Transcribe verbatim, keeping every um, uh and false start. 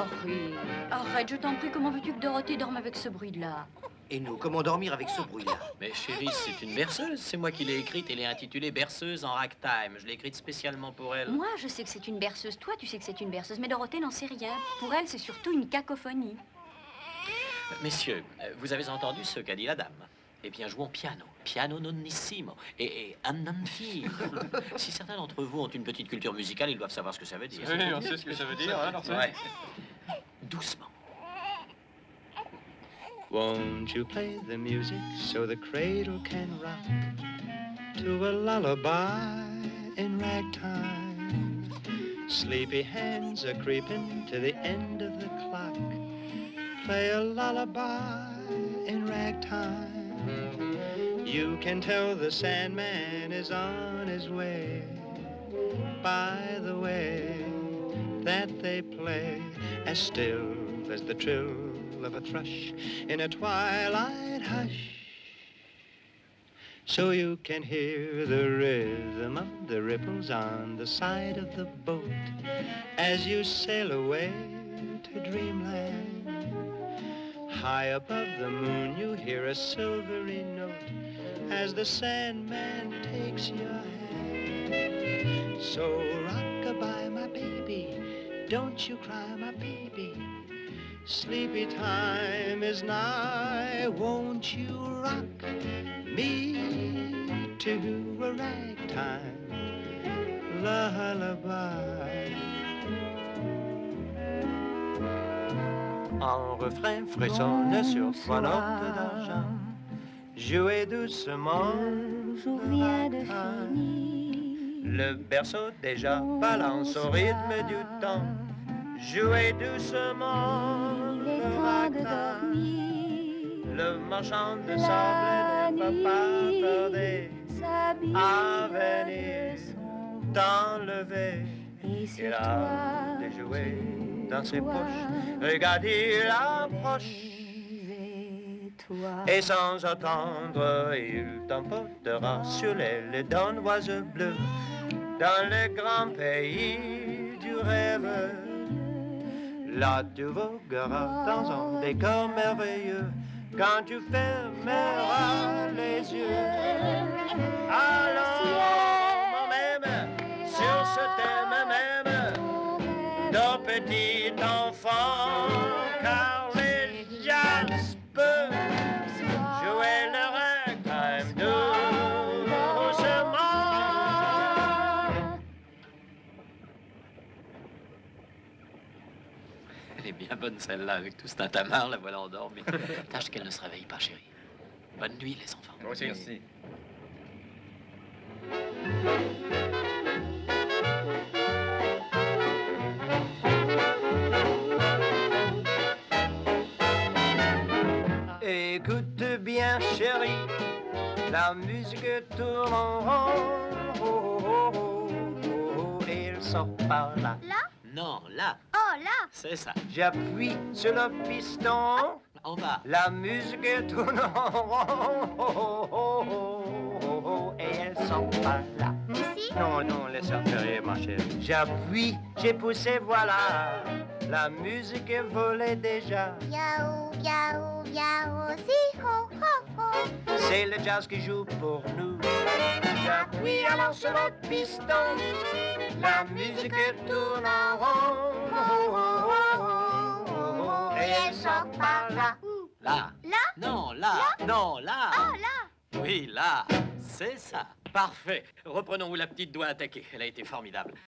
Harry, arrête, je t'en prie, comment veux-tu que Dorothée dorme avec ce bruit-là? Et nous, comment dormir avec ce bruit-là? Mais chérie, c'est une berceuse. C'est moi qui l'ai écrite. Elle est intitulée Berceuse en ragtime. Je l'ai écrite spécialement pour elle. Moi, je sais que c'est une berceuse. Toi, tu sais que c'est une berceuse. Mais Dorothée n'en sait rien. Pour elle, c'est surtout une cacophonie. Messieurs, vous avez entendu ce qu'a dit la dame? Eh bien, jouons piano. Piano nonnissimo. Et, et annanti. Si certains d'entre vous ont une petite culture musicale, ils doivent savoir ce que ça veut dire. Oui, on sait ce que ça veut dire. Hein, ouais. Doucement. Won't you play the music so the cradle can rock to a lullaby in ragtime? Sleepy hands are creeping to the end of the clock. Play a lullaby in ragtime. You can tell the Sandman is on his way by the way that they play, as still as the trill of a thrush in a twilight hush. So you can hear the rhythm of the ripples on the side of the boat as you sail away to dreamland. High above the moon you hear a silvery note as the Sandman takes your hand. So rock-a-bye, my baby, don't you cry, my baby. Sleepy time is nigh, won't you rock me to a ragtime lullaby? En refrain frissonne sur trois notes d'argent. Jouez doucement, jour vient de finir. Le berceau déjà balance au rythme du temps. Jouez doucement, il est temps de dormir. Le marchand de sable ne va pas tarder à venir t'enlever. Il a des jouets dans ses poches. Regarde, il approche. Et sans attendre, il t'emportera sur l'aile d'un oiseau bleu dans le grand pays du rêve. Là, tu vogueras dans un décor merveilleux quand tu fermeras les yeux. Alors, moi-même, sur ce thème même de petit enfant, car les jazz peuvent jouer le ragtime doucement. Elle est bien bonne celle-là, avec tout ce tintamarre, la voilà endormie. Tâche qu'elle ne se réveille pas, chérie. Bonne nuit, les enfants. Moi aussi, merci. Écoute bien, chérie, la musique tourne en rond. Oh, oh, oh, oh, oh, et il sort par là. Là? Non, là. Oh, là! C'est ça. J'appuie sur le piston. En bas. La musique tourne en rond. Oh, oh, oh, oh, oh, oh, et elle sort par là. Ici? Non, non, laisse faire, ma chérie. J'appuie, j'ai poussé, voilà. La musique est volée déjà. Yao, yao, yao, si, ho, ho, ho. C'est le jazz qui joue pour nous. J'appuie alors sur le piston. La musique tourne en rond. Oh, oh, oh, oh, oh, oh, et elle sort par là. Là. Là? Non, là. Non, là. Oh, là! Oui, là. C'est ça. Parfait. Reprenons où la petite doit attaquer. Elle a été formidable.